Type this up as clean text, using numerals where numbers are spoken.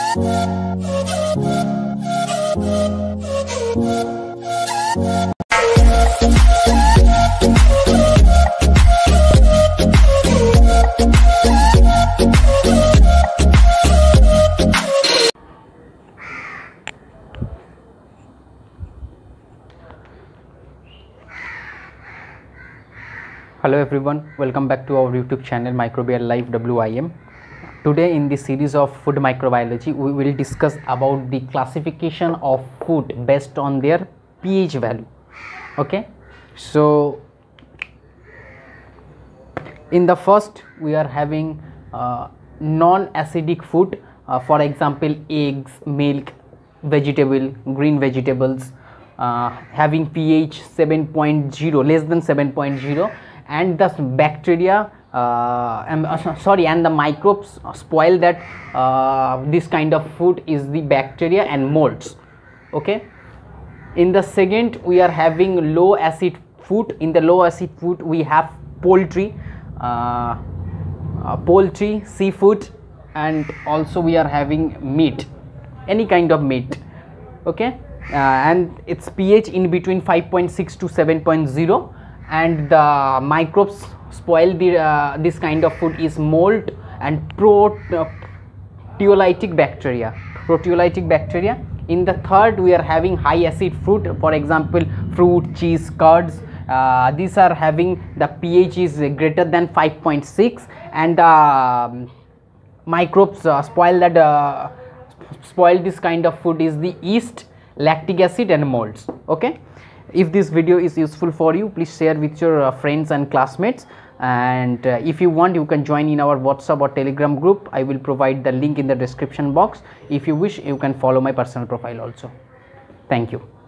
Hello everyone, welcome back to our YouTube channel Microbial Life WIM. Today in this series of food microbiology, we will discuss about the classification of food based on their pH value. Okay, so in the first we are having non-acidic food, for example eggs, milk, vegetable, green vegetables, having pH 7.0, less than 7.0, and the bacteria and the microbes spoil that this kind of food is the bacteria and molds. Okay, in the second we are having low acid food. In the low acid food we have poultry, seafood, and also we are having meat, any kind of meat. Okay, and its pH in between 5.6 to 7.0, and the microbes spoil the this kind of food is mold and proteolytic bacteria. In the third we are having high acid food, for example fruit, cheese, curds. These are having the pH is greater than 5.6, and microbes spoil this kind of food is the yeast, lactic acid, and molds. Okay, if this video is useful for you, please share with your friends and classmates, and if you want, you can join in our WhatsApp or Telegram group. I will provide the link in the description box. If you wish, you can follow my personal profile also. Thank you.